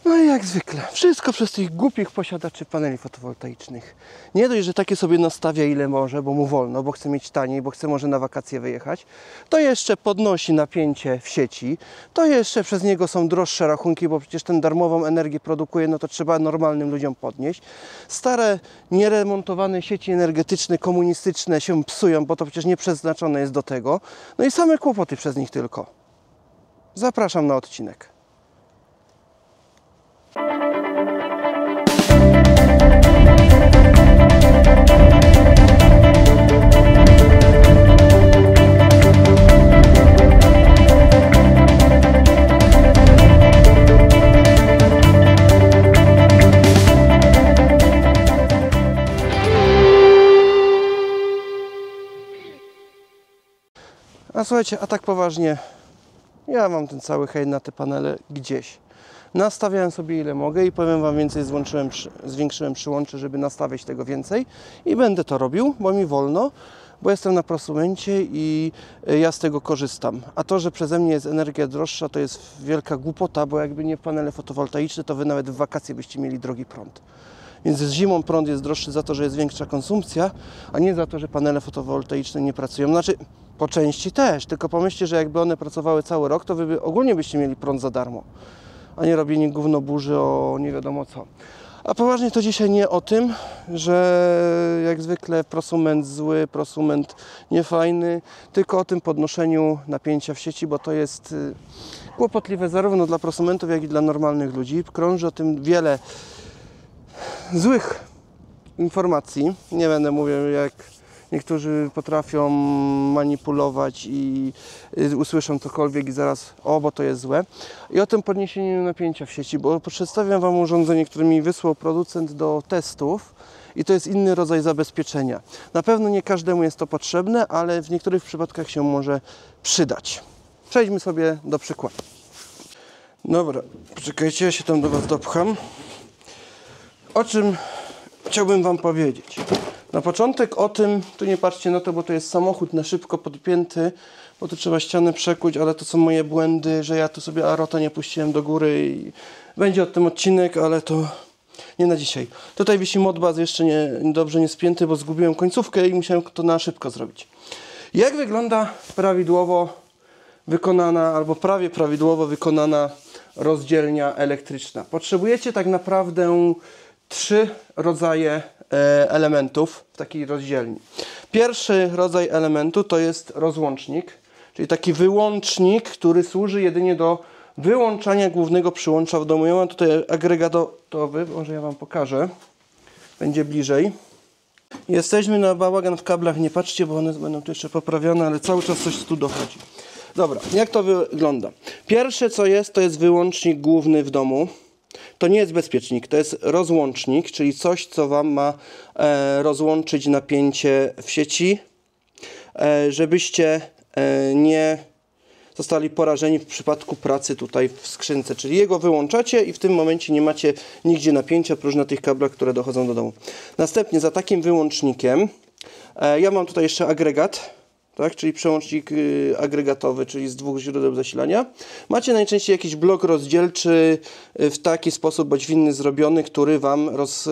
No i jak zwykle, wszystko przez tych głupich posiadaczy paneli fotowoltaicznych. Nie dość, że takie sobie nastawia ile może, bo mu wolno, bo chce mieć taniej, bo chce może na wakacje wyjechać, to jeszcze podnosi napięcie w sieci, to jeszcze przez niego są droższe rachunki, bo przecież ten darmową energię produkuje, no to trzeba normalnym ludziom podnieść. Stare, nieremontowane sieci energetyczne, komunistyczne się psują, bo to przecież nie przeznaczone jest do tego. No i same kłopoty przez nich tylko. Zapraszam na odcinek. A słuchajcie, a tak poważnie, ja mam ten cały hejt na te panele gdzieś. Nastawiałem sobie ile mogę i powiem Wam więcej, zwiększyłem przyłącze, żeby nastawiać tego więcej i będę to robił, bo mi wolno, bo jestem na prosumencie i ja z tego korzystam. A to, że przeze mnie jest energia droższa, to jest wielka głupota, bo jakby nie panele fotowoltaiczne, to Wy nawet w wakacje byście mieli drogi prąd. Więc z zimą prąd jest droższy za to, że jest większa konsumpcja, a nie za to, że panele fotowoltaiczne nie pracują. Znaczy, po części też, tylko pomyślcie, że jakby one pracowały cały rok, to Wy ogólnie byście mieli prąd za darmo, a nie robienie gówno burzy o nie wiadomo co. A poważnie to dzisiaj nie o tym, że jak zwykle prosument zły, prosument niefajny, tylko o tym podnoszeniu napięcia w sieci, bo to jest kłopotliwe zarówno dla prosumentów, jak i dla normalnych ludzi. Krąży o tym wiele złych informacji. Nie będę mówił, jak niektórzy potrafią manipulować i usłyszą cokolwiek i zaraz, o, bo to jest złe. I o tym podniesieniu napięcia w sieci, bo przedstawiam Wam urządzenie, które mi wysłał producent do testów i to jest inny rodzaj zabezpieczenia. Na pewno nie każdemu jest to potrzebne, ale w niektórych przypadkach się może przydać. Przejdźmy sobie do przykładu. Dobra, poczekajcie, ja się tam do Was dopcham. O czym chciałbym Wam powiedzieć? Na początek o tym, tu nie patrzcie na to, bo to jest samochód na szybko podpięty, bo tu trzeba ścianę przekuć, ale to są moje błędy, że ja tu sobie arota nie puściłem do góry i będzie o tym odcinek, ale to nie na dzisiaj. Tutaj wisi Modbus jeszcze dobrze nie spięty, bo zgubiłem końcówkę i musiałem to na szybko zrobić. Jak wygląda prawidłowo wykonana, albo prawie prawidłowo wykonana rozdzielnia elektryczna? Potrzebujecie tak naprawdę 3 rodzaje elementów w takiej rozdzielni. Pierwszy rodzaj elementu to jest rozłącznik, czyli taki wyłącznik, który służy jedynie do wyłączania głównego przyłącza w domu. Ja mam tutaj agregatowy, może ja Wam pokażę, będzie bliżej. Jesteśmy na bałagan w kablach, nie patrzcie, bo one będą tu jeszcze poprawione, ale cały czas coś tu dochodzi. Dobra, jak to wygląda? Pierwsze co jest, to jest wyłącznik główny w domu. To nie jest bezpiecznik, to jest rozłącznik, czyli coś, co Wam ma rozłączyć napięcie w sieci, żebyście nie zostali porażeni w przypadku pracy tutaj w skrzynce. Czyli jego wyłączacie i w tym momencie nie macie nigdzie napięcia, oprócz na tych kablach, które dochodzą do domu. Następnie za takim wyłącznikiem, ja mam tutaj jeszcze agregat, tak, czyli przełącznik agregatowy, czyli z 2 źródeł zasilania. Macie najczęściej jakiś blok rozdzielczy w taki sposób bądź w inny zrobiony, który Wam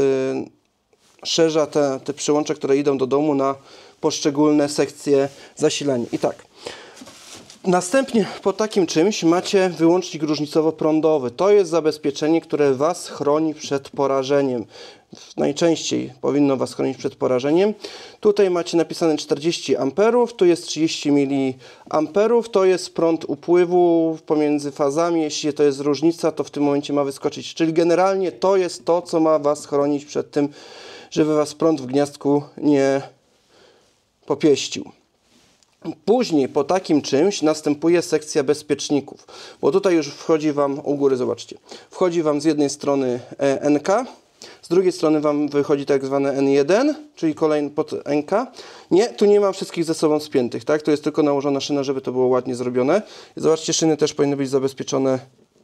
rozszerza te przyłącza, które idą do domu na poszczególne sekcje zasilania. I tak. Następnie po takim czymś macie wyłącznik różnicowo-prądowy. To jest zabezpieczenie, które Was chroni przed porażeniem. Najczęściej powinno Was chronić przed porażeniem. Tutaj macie napisane 40 A, tu jest 30 mA. To jest prąd upływu pomiędzy fazami. Jeśli to jest różnica, to w tym momencie ma wyskoczyć. Czyli generalnie to jest to, co ma Was chronić przed tym, żeby Was prąd w gniazdku nie popieścił. Później po takim czymś następuje sekcja bezpieczników, bo tutaj już wchodzi Wam u góry, zobaczcie, wchodzi Wam z jednej strony NK, z drugiej strony Wam wychodzi tak zwane N1, czyli kolejny pod NK. Nie, tu nie ma wszystkich ze sobą spiętych, tak? To jest tylko nałożona szyna, żeby to było ładnie zrobione. I zobaczcie, szyny też powinny być zabezpieczone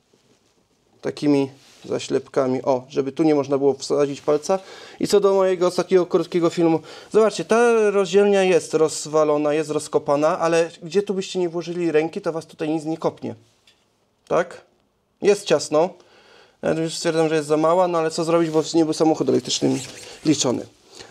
takimi zaślepkami, o, żeby tu nie można było wsadzić palca. I co do mojego ostatniego krótkiego filmu, zobaczcie, ta rozdzielnia jest rozwalona, jest rozkopana, ale gdzie tu byście nie włożyli ręki, to Was tutaj nic nie kopnie. Tak? Jest ciasno. Ja już stwierdzam, że jest za mała, no ale co zrobić, bo nie był samochód elektryczny liczony.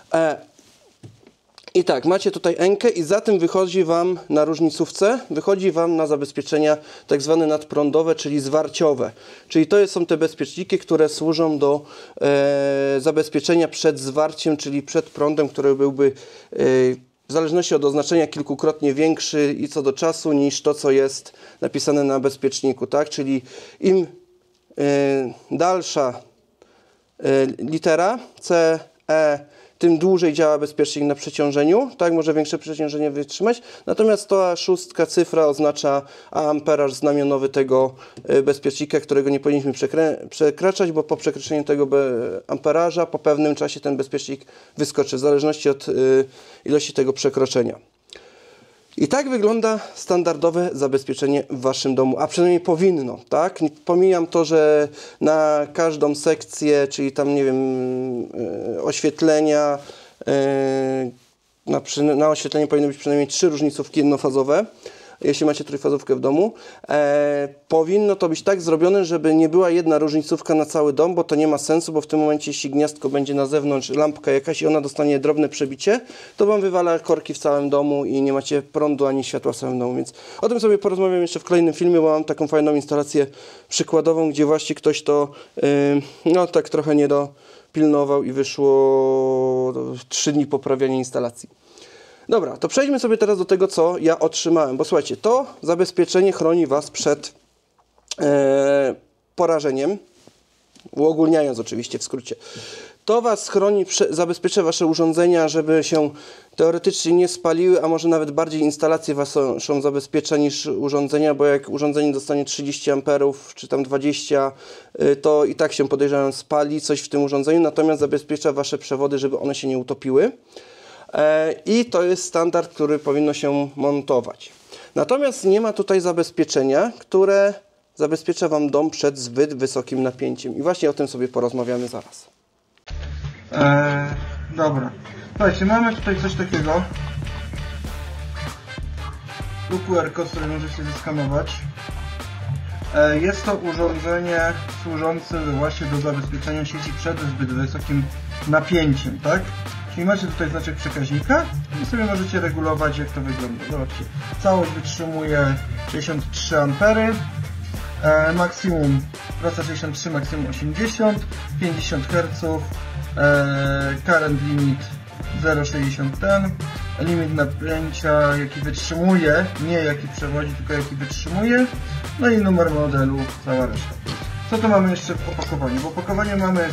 I tak, macie tutaj Enkę i za tym wychodzi Wam na różnicówce, wychodzi Wam na zabezpieczenia tak zwane nadprądowe, czyli zwarciowe. Czyli to są te bezpieczniki, które służą do zabezpieczenia przed zwarciem, czyli przed prądem, który byłby w zależności od oznaczenia kilkukrotnie większy i co do czasu niż to, co jest napisane na bezpieczniku, tak? Czyli im dalsza litera C, E, tym dłużej działa bezpiecznik na przeciążeniu, tak, może większe przeciążenie wytrzymać. Natomiast ta szóstka cyfra oznacza amperaż znamionowy tego bezpiecznika, którego nie powinniśmy przekraczać, bo po przekroczeniu tego amperaża po pewnym czasie ten bezpiecznik wyskoczy, w zależności od ilości tego przekroczenia. I tak wygląda standardowe zabezpieczenie w Waszym domu, a przynajmniej powinno, tak? Pomijam to, że na każdą sekcję, czyli tam, nie wiem, oświetlenia, na oświetlenie powinny być przynajmniej 3 różnicówki jednofazowe, jeśli macie trójfazówkę w domu. Powinno to być tak zrobione, żeby nie była jedna różnicówka na cały dom, bo to nie ma sensu, bo w tym momencie, jeśli gniazdko będzie na zewnątrz, lampka jakaś i ona dostanie drobne przebicie, to Wam wywala korki w całym domu i nie macie prądu ani światła w całym domu. Więc o tym sobie porozmawiam jeszcze w kolejnym filmie, bo mam taką fajną instalację przykładową, gdzie właśnie ktoś to no tak trochę nie dopilnował i wyszło 3 dni poprawiania instalacji. Dobra, to przejdźmy sobie teraz do tego, co ja otrzymałem, bo słuchajcie, to zabezpieczenie chroni Was przed porażeniem, uogólniając oczywiście w skrócie. To Was chroni, zabezpiecza Wasze urządzenia, żeby się teoretycznie nie spaliły, a może nawet bardziej instalacje Waszą zabezpiecza niż urządzenia, bo jak urządzenie dostanie 30 amperów czy tam 20, to i tak się, podejrzewam, spali coś w tym urządzeniu, natomiast zabezpiecza Wasze przewody, żeby one się nie utopiły. I to jest standard, który powinno się montować. Natomiast nie ma tutaj zabezpieczenia, które zabezpiecza Wam dom przed zbyt wysokim napięciem. I właśnie o tym sobie porozmawiamy zaraz. Dobra. Słuchajcie, mamy tutaj coś takiego. Tu QR-kod, który możecie zeskanować. Jest to urządzenie służące właśnie do zabezpieczenia sieci przed zbyt wysokim napięciem, tak? Czyli macie tutaj znaczek przekaźnika i sobie możecie regulować, jak to wygląda. Zobaczcie, całość wytrzymuje 63 ampery, maksimum prosta 63, maksimum 80, 50 Hz, current limit 0,60 ten, limit napięcia, jaki wytrzymuje, nie jaki przewodzi, tylko jaki wytrzymuje, no i numer modelu, cała reszta. Co tu mamy jeszcze w opakowaniu? W opakowaniu mamy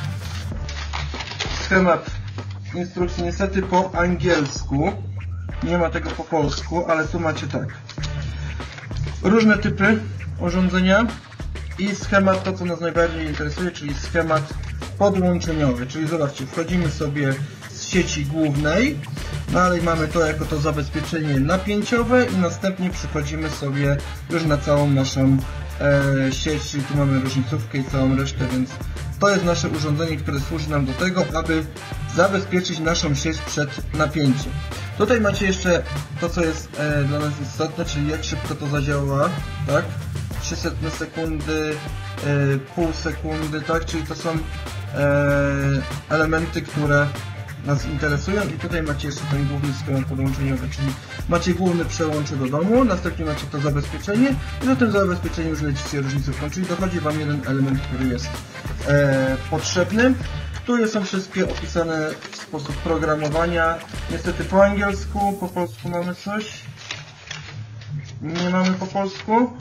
schemat instrukcji, niestety po angielsku, nie ma tego po polsku, ale tu macie tak, różne typy urządzenia i schemat, to co nas najbardziej interesuje, czyli schemat podłączeniowy, czyli zobaczcie, wchodzimy sobie z sieci głównej, dalej mamy to jako to zabezpieczenie napięciowe i następnie przychodzimy sobie już na całą naszą sieć, czyli tu mamy różnicówkę i całą resztę, więc to jest nasze urządzenie, które służy nam do tego, aby zabezpieczyć naszą sieć przed napięciem. Tutaj macie jeszcze to, co jest dla nas istotne, czyli jak szybko to zadziała, tak? 300 sekundy, pół sekundy, tak? Czyli to są elementy, które nas interesują i tutaj macie jeszcze ten główny schemat podłączeniowy, czyli macie główny przełącze do domu, następnie macie to zabezpieczenie i na tym zabezpieczeniu już lecicie różnicówką, czyli dochodzi Wam jeden element, który jest potrzebny. Tu są wszystkie opisane w sposób programowania, niestety po angielsku, po polsku mamy coś, nie mamy po polsku,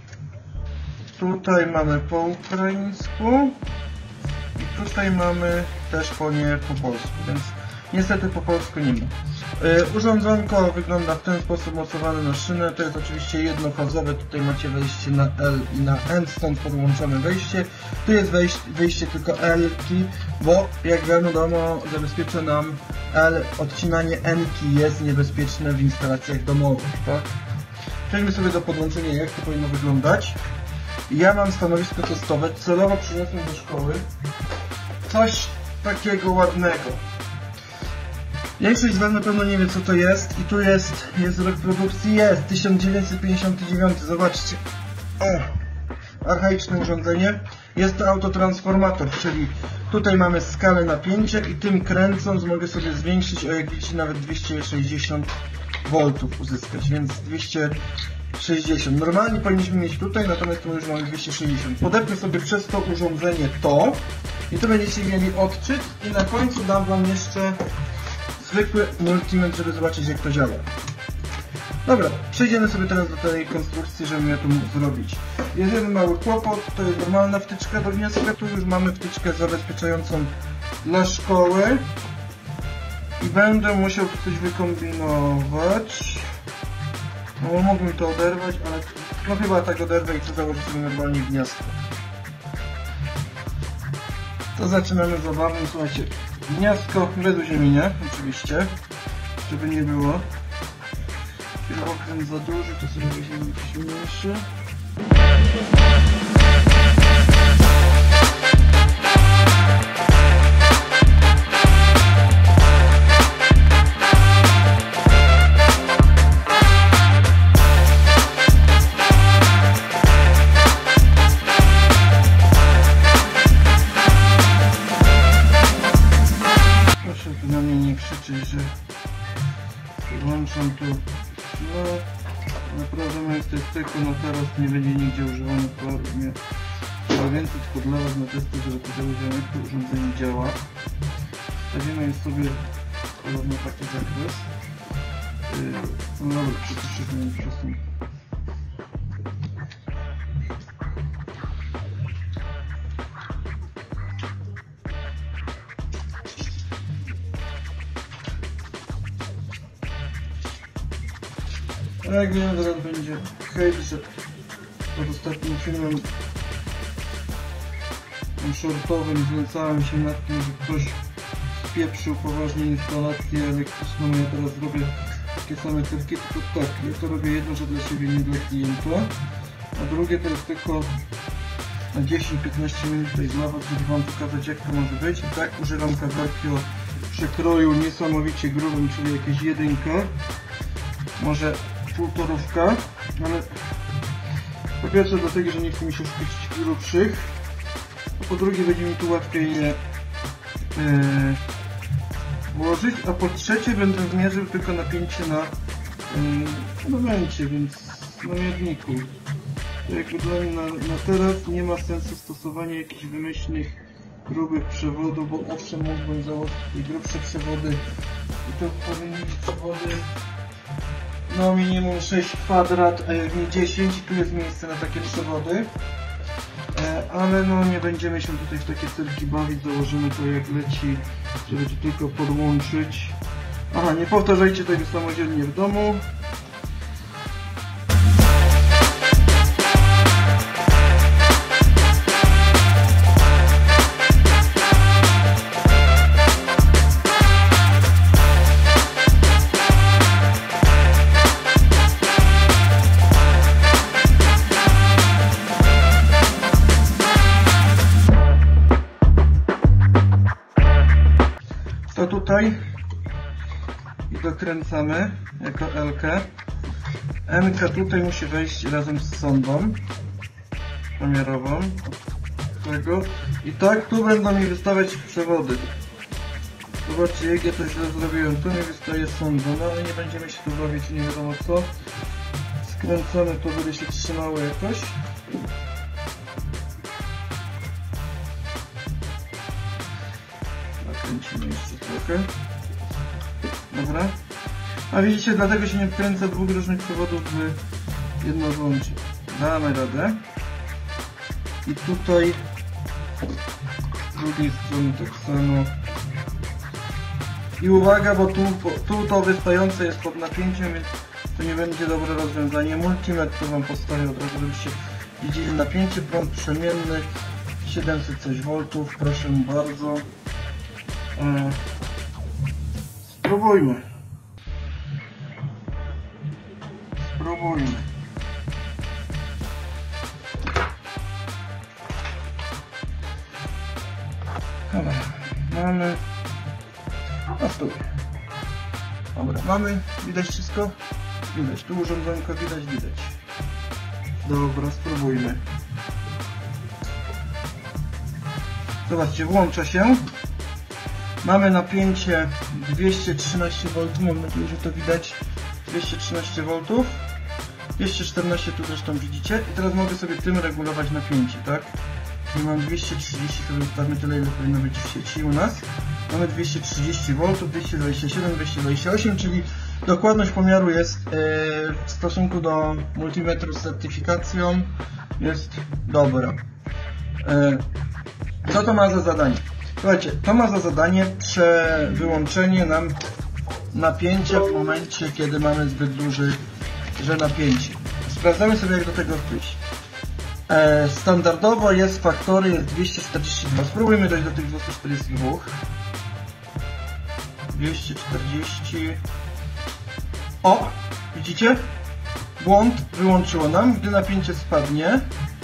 tutaj mamy po ukraińsku i tutaj mamy też nie po polsku, więc niestety po polsku nie ma. Urządzonko wygląda w ten sposób, mocowane na szynę, to jest oczywiście jednofazowe, tutaj macie wejście na L i na N, stąd podłączone wejście. Tu jest wyjście tylko L-ki, bo jak wiadomo zabezpiecza nam L, odcinanie N-ki jest niebezpieczne w instalacjach domowych, tak? Przejdźmy sobie do podłączenia, jak to powinno wyglądać. Ja mam stanowisko testowe, celowo przyniosłem do szkoły coś takiego ładnego. Większość z Was na pewno nie wie, co to jest i tu jest rok produkcji, jest 1959, zobaczcie. O, archaiczne urządzenie. Jest to autotransformator, czyli tutaj mamy skalę napięcia i tym kręcąc mogę sobie zwiększyć, o jak widzicie, nawet 260 V uzyskać, więc 260. Normalnie powinniśmy mieć tutaj, natomiast tu już mamy 260. Podepnę sobie przez to urządzenie to i tu będziecie mieli odczyt i na końcu dam Wam jeszcze zwykły multimetr, żeby zobaczyć, jak to działa. Dobra, przejdziemy sobie teraz do tej konstrukcji, żebym ja to mógł zrobić. Jest jeden mały kłopot, to jest normalna wtyczka do wniostka, tu już mamy wtyczkę zabezpieczającą dla szkoły i będę musiał tu coś wykombinować. No mógłbym to oderwać, ale no chyba tak oderwę i chcę założyć sobie normalnie gniazdko. To zaczynamy zabawę, słuchajcie, gniazdko bez uziemienia, oczywiście, żeby nie było. Okręt za duży, to sobie weźmiemy jakiś mniejszy. Proszę tu na mnie nie krzyczeć, że włączam tu. No, naprawdę jest tylko na teraz nie będzie nigdzie używane więcej, tylko dla Was na testy, żeby pokazać, jak to urządzenie działa. Stawimy je sobie podobno taki zakres. No dobra, przyspieszymy przez jak wiem, zaraz będzie hejt, że pod ostatnim filmem shortowym znęcałem się nad tym, że ktoś spieprzył poważnie instalację elektryczną. Ja teraz robię takie same cyrki, tylko tak, ja to robię jedno, że dla siebie, nie dla klienta, a drugie to jest tylko na 10-15 minut tutaj zlawać, żeby Wam pokazać, jak to może być. I tak używam kabelki o przekroju niesamowicie grubym, czyli jakieś 1, może półtorówka, ale po pierwsze dlatego, że nie chce mi się szkodzić grubszych, a po drugie będzie mi tu łatwiej je włożyć, a po trzecie będę zmierzył tylko napięcie na momencie, więc na mierniku. To jakby dla mnie na teraz nie ma sensu stosowania jakichś wymyślnych grubych przewodów, bo owszem, mógłbym założyć grubsze przewody i to powinny być przewody no minimum 6 kwadrat, a jak nie 10, tu jest miejsce na takie przewody, ale no nie będziemy się tutaj w takie cyrki bawić, założymy to jak leci, żeby to tylko podłączyć. Aha, nie powtarzajcie tego samodzielnie w domu. To tutaj i dokręcamy jako L-kę. N-ka tutaj musi wejść razem z sondą pomiarową tego. I tak tu będą mi wystawać przewody. Zobaczcie, jak ja to źle zrobiłem. Tu mi wystaje sonda, no ale nie będziemy się tu bawić, nie wiadomo co. Skręcamy, to będzie się trzymało jakoś. Nakręcimy jeszcze trochę. Dobra. A widzicie, dlatego się nie wkręca dwóch różnych przewodów w jedno złącze. Damy radę. I tutaj z drugiej strony tak samo. I uwaga, bo tu to wystające jest pod napięciem, więc to nie będzie dobre rozwiązanie. Multimetr to Wam postawię od razu, żebyście widzieli napięcie, prąd przemienny 700 coś V, proszę bardzo. Spróbujmy. Dobra, mamy. A stój. Dobra, mamy. Widać wszystko? Widać. Tu urządzonko widać. Dobra, spróbujmy. Zobaczcie, włącza się. Mamy napięcie 213 V, mam nadzieję, że to widać. 213 V. 214 tu zresztą widzicie. I teraz mogę sobie tym regulować napięcie, tak? I mam 230, sobie ustawmy tyle, ile powinno być w sieci u nas. Mamy 230 V, 227, 228, czyli dokładność pomiaru jest w stosunku do multimetru z certyfikacją jest dobra. Co to ma za zadanie? Słuchajcie, to ma za zadanie wyłączenie nam napięcia w momencie, kiedy mamy zbyt duże napięcie. Sprawdzamy sobie, jak do tego wejść. Standardowo jest faktory, jest 242. Spróbujmy dojść do tych 242. 240. O! Widzicie? Błąd wyłączyło nam. Gdy napięcie spadnie,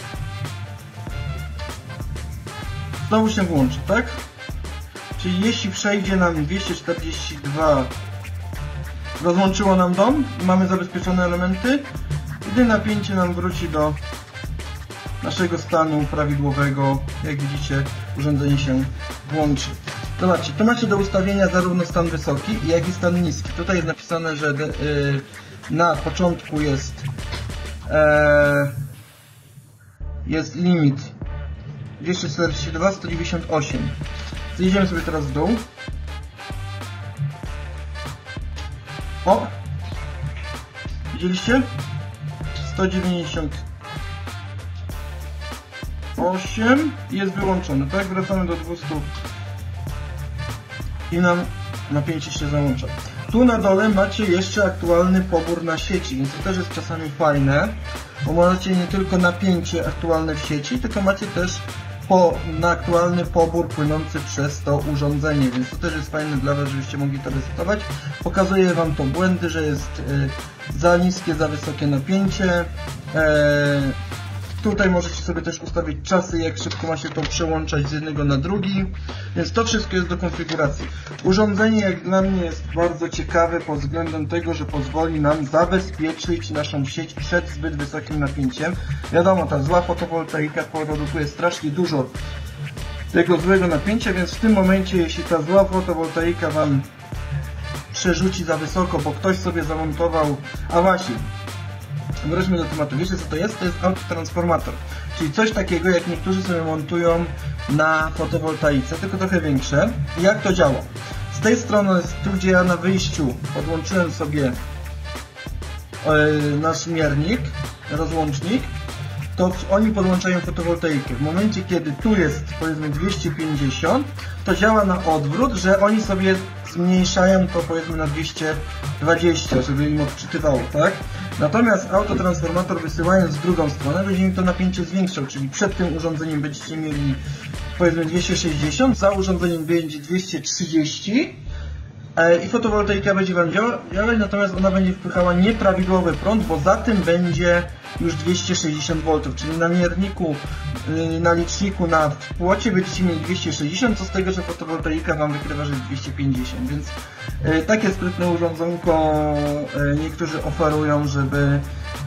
znowu się włączy, tak? Czyli jeśli przejdzie nam 242, rozłączyło nam dom i mamy zabezpieczone elementy. Gdy napięcie nam wróci do naszego stanu prawidłowego, jak widzicie, urządzenie się włączy. Zobaczcie, tu macie do ustawienia zarówno stan wysoki, jak i stan niski. Tutaj jest napisane, że na początku jest limit 242, 198. Zjedziemy sobie teraz w dół. O! Widzieliście? 198 i jest wyłączone, tak? Wracamy do 200 i nam napięcie się załącza. Tu na dole macie jeszcze aktualny pobór na sieci, więc to też jest czasami fajne, bo macie nie tylko napięcie aktualne w sieci, tylko macie też na aktualny pobór płynący przez to urządzenie, więc to też jest fajne dla Was, żebyście mogli to resetować. Pokazuję Wam to błędy, że jest za niskie, za wysokie napięcie. Tutaj możecie sobie też ustawić czasy, jak szybko ma się to przełączać z jednego na drugi, więc to wszystko jest do konfiguracji. Urządzenie, jak dla mnie, jest bardzo ciekawe pod względem tego, że pozwoli nam zabezpieczyć naszą sieć przed zbyt wysokim napięciem. Wiadomo, ta zła fotowoltaika produkuje strasznie dużo tego złego napięcia, więc w tym momencie, jeśli ta zła fotowoltaika Wam przerzuci za wysoko, bo ktoś sobie zamontował, a właśnie, wróćmy do tematu. Wiecie, co to jest? To jest autotransformator. Czyli coś takiego, jak niektórzy sobie montują na fotowoltaice, tylko trochę większe. I jak to działa? Z tej strony, tu gdzie ja na wyjściu podłączyłem sobie nasz miernik, rozłącznik, to oni podłączają fotowoltaikę. W momencie, kiedy tu jest, powiedzmy, 250, to działa na odwrót, że oni sobie zmniejszają to, powiedzmy, na 220, żeby im odczytywało, tak? Natomiast autotransformator, wysyłając w drugą stronę, będzie im to napięcie zwiększał, czyli przed tym urządzeniem będziecie mieli, powiedzmy, 260, za urządzeniem będzie 230 i fotowoltaika będzie Wam działać, natomiast ona będzie wpychała nieprawidłowy prąd, bo za tym będzie już 260 V, czyli na mierniku, na liczniku, na płocie będziecie mieli 260, co z tego, że fotowoltaika Wam wykrywa, że jest 250, więc takie sprytne urządzonko niektórzy oferują, żeby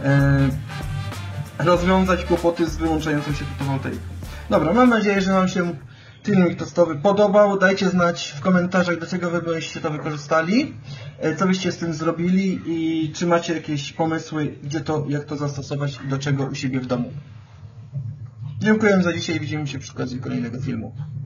rozwiązać kłopoty z wyłączającą się fotowoltaiką. Dobra, mam nadzieję, że Wam się filmik testowy podobał. Dajcie znać w komentarzach, do czego Wy byście to wykorzystali, co byście z tym zrobili i czy macie jakieś pomysły, jak to zastosować i do czego u siebie w domu. Dziękuję za dzisiaj i widzimy się przy okazji kolejnego filmu.